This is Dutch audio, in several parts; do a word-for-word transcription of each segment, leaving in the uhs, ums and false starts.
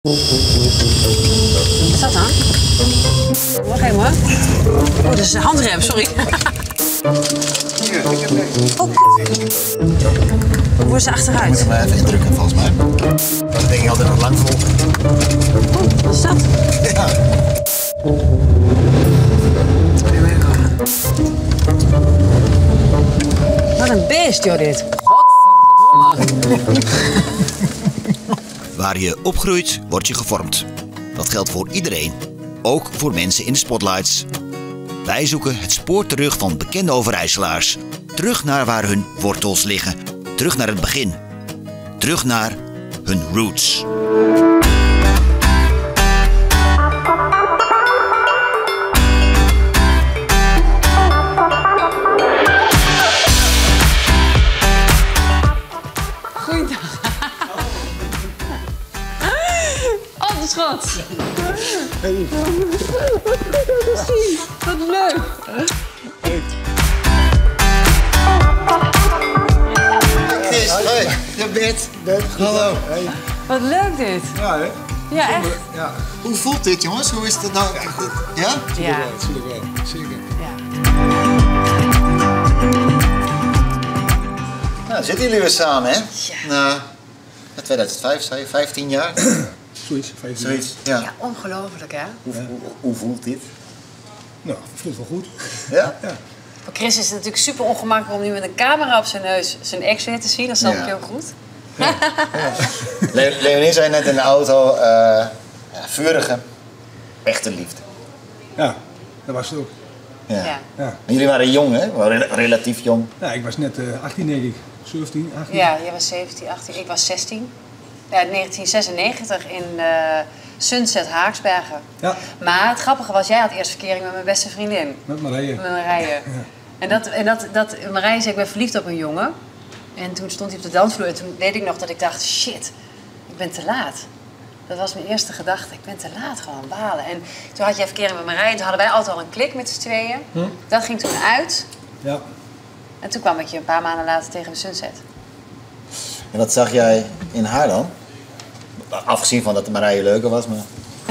Wat is dat dan? Wacht even hoor. Oh, dat is een handrem, sorry. Oh. Hoe is ze achteruit? Moet je maar even indrukken, volgens mij. Dan denk je altijd nog lang vol. Oh, wat is dat? Ja. Wat een beest, joh, dit. Godverdomme. Waar je opgroeit, word je gevormd. Dat geldt voor iedereen, ook voor mensen in de spotlights. Wij zoeken het spoor terug van bekende Overijsselaars. Terug naar waar hun wortels liggen. Terug naar het begin. Terug naar hun roots. Goeiedag. Oh, de schat. Hey. Wat leuk. Hey. Chris, hoi. Ja, Bert. Bert. Hallo. Hey. Wat leuk dit. Ja, hè? Ja, echt. Ja. Hoe voelt dit, jongens? Hoe is het nou? Ja? Ja. Natuurlijk wel. Zeker. Ja. Nou, zitten jullie weer samen, hè? Ja. Na tweeduizend vijf, zei je, vijftien jaar? Zoiets. vijftien. Zoiets, ja. Ja, ongelooflijk, hè? Hoe, hoe, hoe voelt dit? Nou, het voelt wel goed. Ja? Ja. Voor Chris is het natuurlijk super ongemakkelijk om nu met een camera op zijn neus zijn ex weer te zien. Dat snap Ja. ik heel goed. Le Leonie zei net in de auto, uh, ja, vurige, echte liefde. Ja, dat was het ook. Ja. Ja. Ja. En jullie waren jong, hè? Waren rel- relatief jong. Ja, ik was net uh, achttien, denk ik. zeventien, achttien. Ja, jij was zeventien, achttien, ik was zestien. Ja, negentien zesennegentig in uh, Sunset Haaksbergen. Ja. Maar het grappige was, jij had eerst verkering met mijn beste vriendin. Met Marije. Met Marije. Ja. En, dat, en dat, dat, Marije zei, ik ben verliefd op een jongen. En toen stond hij op de dansvloer. En toen weet ik nog dat ik dacht, shit, ik ben te laat. Dat was mijn eerste gedachte. Ik ben te laat, gewoon balen. En toen had jij verkering met Marije. En toen hadden wij altijd al een klik met z'n tweeën. Hm? Dat ging toen uit. Ja. En toen kwam ik je een paar maanden later tegen de Sunset. En wat zag jij in haar dan? Afgezien van dat de Marije leuker was, maar...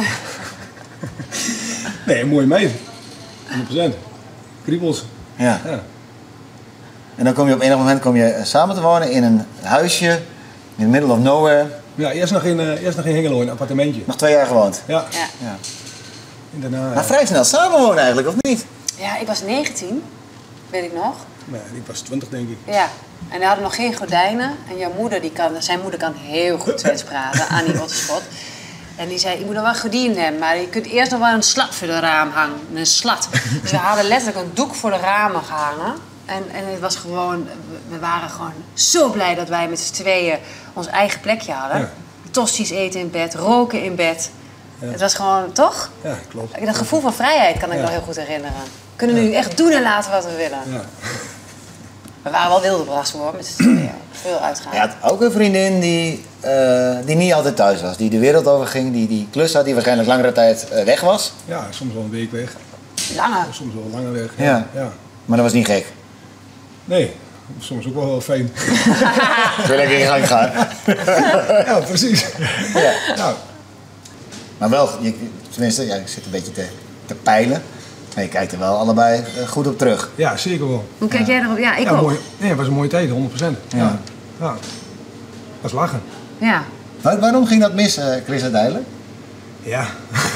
Nee, een mooie meid. honderd procent. Kriebels. Ja. Ja. En dan kom je op enig moment kom je samen te wonen in een huisje in the middle of nowhere. Ja, eerst nog in, uh, eerst nog in Hengelo, in een appartementje. Nog twee jaar gewoond. Ja. Ja. Ja. En daarna... Maar vrij snel samenwonen eigenlijk, of niet? Ja, ik was negentien, weet ik nog. Nee, ik was twintig, denk ik. Ja. En we hadden nog geen gordijnen. En jouw moeder, die kan, zijn moeder kan heel goed Twents praten, Annie Otterschot. En die zei, je moet nog wel een gordijn hebben, maar je kunt eerst nog wel een slat voor de raam hangen. Een slat. Dus we hadden letterlijk een doek voor de ramen gehangen. En, en het was gewoon, we waren gewoon zo blij dat wij met z'n tweeën ons eigen plekje hadden. Ja. Tosti's eten in bed, roken in bed. Ja. Het was gewoon, toch? Ja, klopt. Dat gevoel van vrijheid kan ik Ja. nog heel goed herinneren. We kunnen nu echt doen en laten wat we willen. Ja. We waren wel wilde brassen hoor, met z'n tweeën. Veel uitgaan. Je had ook een vriendin die, uh, die niet altijd thuis was. Die de wereld over ging, die die klus had, die waarschijnlijk langere tijd uh, weg was. Ja, soms wel een week weg. Langer. Soms wel langer weg. Ja. Ja. Maar dat was niet gek. Nee, soms ook wel heel fijn. Wil lekker in gang gaan. Ja, precies. Ja. Nou, Maar wel, je, tenminste, ja, ik zit een beetje te, te peilen. Maar je kijkt er wel allebei uh, goed op terug. ja, zeker wel. Hoe kijk jij erop? Ja, ik Ja, ook. mooi. Nee, het was een mooie tijd, honderd procent. Ja. Ja. Ja. Dat was lachen. Ja. Waar, waarom ging dat mis, uh, Chris, uiteindelijk? Ja.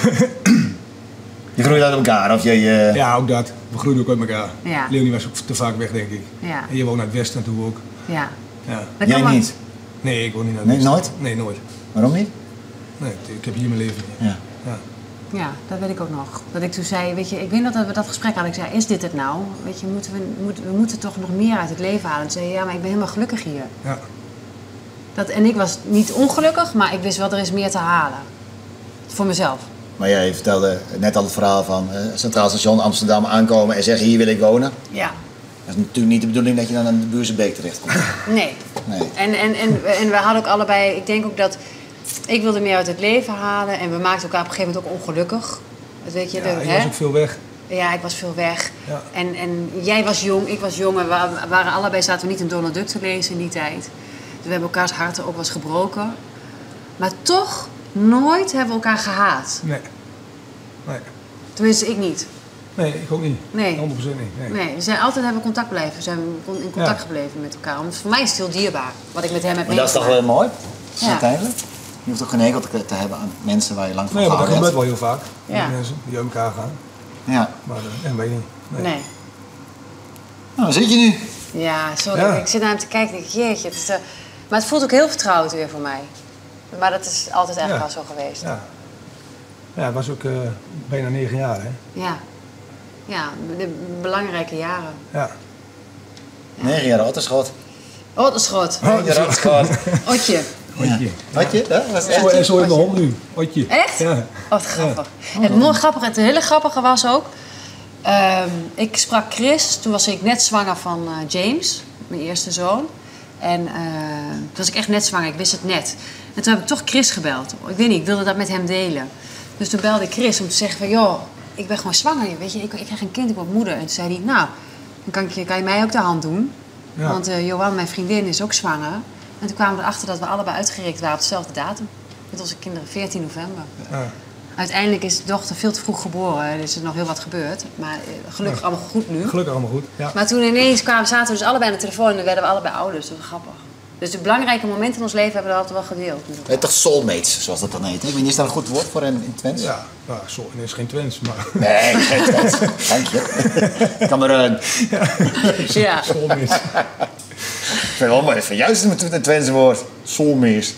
Je groeit uit elkaar, of je... je... Ja, ook dat. We groeiden ook uit elkaar. Ja. Leonie was ook te vaak weg, denk ik. Ja. En je woont naar het westen toe ook. Ja. Ja. Dat Jij kan wel- niet? Nee, ik woon niet naar het Nee, westen. nooit? Nee, nooit. Waarom niet? Nee, ik heb hier mijn leven. Ja. Ja. Ja, dat weet ik ook nog. Dat ik toen zei, weet je, ik weet nog dat we dat gesprek hadden. Ik zei, is dit het nou? Weet je, moeten we, moeten, we moeten toch nog meer uit het leven halen. Toen zei je, ja, maar ik ben helemaal gelukkig hier. Ja. Dat, en ik was niet ongelukkig, maar ik wist wel, er is meer te halen. Voor mezelf. Maar jij vertelde net al het verhaal van uh, Centraal Station Amsterdam aankomen en zeggen, hier wil ik wonen. Ja. Dat is natuurlijk niet de bedoeling dat je dan aan de Buurse Beek terechtkomt. Nee. Nee. En, en, en, en we hadden ook allebei, ik denk ook dat ik wilde meer uit het leven halen. En we maakten elkaar op een gegeven moment ook ongelukkig. Dat weet je, Ja, de, ik hè? was ook veel weg. Ja, ik was veel weg. Ja. En, en jij was jong, ik was jong. En we waren allebei, zaten we niet in Donald Duck te lezen in die tijd. Dus we hebben elkaars harten ook wel eens gebroken. Maar toch nooit hebben we elkaar gehaat. Nee. Nee. Tenminste, ik niet. Nee, ik ook niet. Nee. honderd procent niet. Nee. Nee, we zijn altijd hebben contact blijven. We zijn in contact Ja. gebleven met elkaar. Want voor mij is het heel dierbaar wat ik met hem heb Maar dat is toch meegemaakt. wel mooi, Ja. uiteindelijk? Je hoeft toch geen hekel te, te hebben aan mensen waar je lang van Nee, maar dat gehouden gebeurt hebt. wel heel vaak. Ja. Die mensen die uit elkaar gaan. Ja. Maar dat weet ik niet. Nee. Nee. Nou, waar zit je nu? Ja, sorry. Ja. Ik zit naar hem te kijken en denk, jeetje. Het is, uh, maar het voelt ook heel vertrouwd weer voor mij. Maar dat is altijd eigenlijk Ja. al zo geweest. Ja. Ja, het was ook uh, bijna negen jaar, hè? Ja. Ja, de belangrijke jaren. Ja. Negen jaar oud is groot. Oh, dat is groot. Negen jaar oud is groot. Otje. Otje. Had je? Dat was Zo, echt. en zo in de hond nu. Otje. Echt? Ja. Oh, wat grappig. Het mooie grappige, het hele grappige was ook... ehm, ik sprak Chris, toen was ik net zwanger van uh, James, mijn eerste zoon. En uh, toen was ik echt net zwanger, ik wist het net. En toen heb ik toch Chris gebeld. Ik weet niet, ik wilde dat met hem delen. Dus toen belde ik Chris om te zeggen van... joh, ik ben gewoon zwanger, weet je, ik, ik krijg een kind, ik word moeder. En toen zei hij, nou, dan kan, ik, je- kan je mij ook de hand doen. Ja. Want uh, Johan, mijn vriendin, is ook zwanger. En toen kwamen we erachter dat we allebei uitgerekend waren op dezelfde datum. Met onze kinderen, veertien november. Ja. Uiteindelijk is de dochter veel te vroeg geboren. Er is er nog heel wat gebeurd. Maar eh, gelukkig allemaal goed nu. Gelukkig allemaal goed. Ja. Maar toen ineens kwamen, zaten we dus allebei aan de telefoon en dan werden we allebei ouders. Dat was grappig. Dus de belangrijke momenten in ons leven hebben we dat altijd wel gedeeld. met elkaar. Het toch soulmates, zoals dat dan heet. hè? Ik weet niet, is dat een goed woord voor in, in Twents? Ja, ja zo, het is geen twins, maar Nee, geen Twents. Dank je. Kamerun. Ja. schoolmis. Ik vind wel mooi, van juist met het Twentse woord. Soulmates.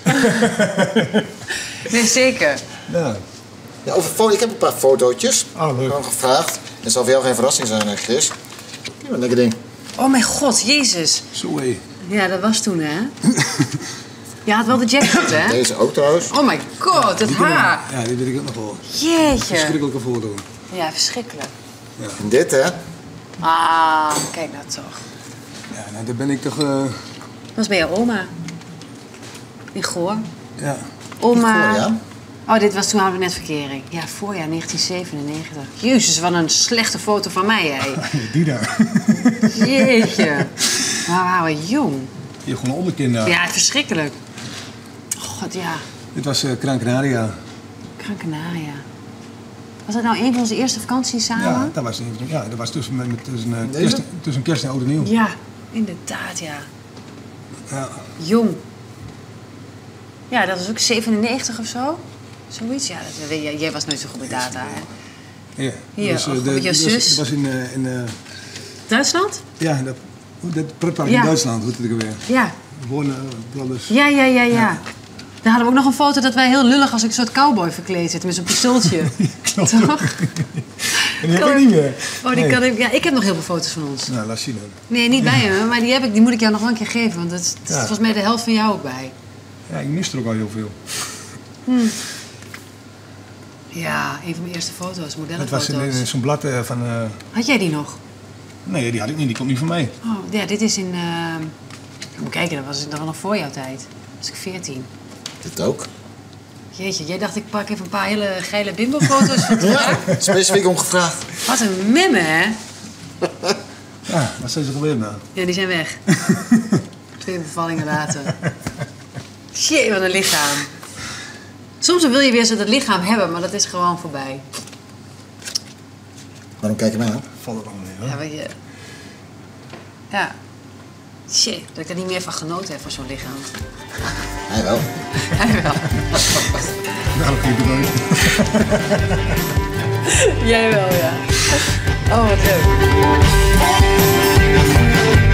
Nee, zeker. Ja. Ja, over fo- ik heb een paar fotootjes. Ah, leuk. Gewoon gevraagd. Het zal voor jou geen verrassing zijn, hè, Chris. Ja, een lekker ding. Oh mijn god, Jezus. Zo hé. Ja, dat was toen, hè? Je had wel de jackpot, hè? Deze ook trouwens. Oh my god, het haar. Ja, die weet ik ook nog wel. Jeetje. Verschrikkelijke foto. Ja, verschrikkelijk. En dit, hè? Ah, kijk nou toch. Ja, nou, daar ben ik toch... eh, Dat was bij jouw oma. In Goor. ja. Oma. Goor, ja. Oh, dit was toen hadden we net verkering. Ja, voorjaar negentien zevenennegentig. Jezus, wat een slechte foto van mij, hè. Die daar. Jeetje. Maar waren we jong. Je gewoon een onderkin daar. Ja, verschrikkelijk. God, ja. Dit was uh, Gran Canaria. Gran Canaria. Was dat nou een van onze eerste vakanties samen? Ja, dat was, ja, dat was tussen, met, met- tussen, uh, Deze? kerst, tussen kerst en oud en nieuw. Ja, inderdaad, ja. Ja. Jong. Ja, dat was ook zevenennegentig of zo. Zoiets, ja. Dat, weet je, jij was nooit zo goed met data, hè? Ja. Hier, Dus, uh, oh, de- met je dat was- zus? Dat was in, uh, in uh, Duitsland? ja, dat, hoe- dat pretpark Ja. in Duitsland, hoe heet het ook weer? Ja. Warner Brothers. Ja, ja, ja, ja. Ja. Daar hadden we ook nog een foto dat wij heel lullig als een soort cowboy verkleed zitten met zo'n pistooltje. Klopt. Toch? En die heb ik niet meer. Oh, die Nee. kan ik, ja, ik heb nog heel veel foto's van ons. Nou, laat zien dan. Nee, niet bij me, maar die, heb ik, die moet ik jou nog wel een keer geven. Want dat is dat is Ja. volgens mij de helft van jou ook bij. Ja, ik mis er ook al heel veel. Ja, een van mijn eerste foto's, Dat was modellenfoto's. in, in zo'n blad uh, van... Uh, Had jij die nog? nee, die had ik niet. Die komt niet van mij. Oh, ja, dit is in... Uh, moet kijken, dat was, dat was nog voor jouw tijd. Was ik veertien. Dit ook. Jeetje, jij dacht ik pak even een paar hele geile bimbo-foto's van toen. Ja, specifiek omgevraagd. Wat een memme, hè? Ja, wat zijn ze gebeurd nou? Ja, die zijn weg. Twee bevallingen later. Jee, wat een lichaam. Soms wil je weer zo dat lichaam hebben, maar dat is gewoon voorbij. Waarom kijk je mij aan? Valt het allemaal mee, Ja, hoor. weet je... Ja. Shit, dat ik er niet meer van genoten heb van zo'n lichaam. Hij wel. Hij wel. Daarom kun je het nooit. Jij wel, ja. Oh, wat leuk.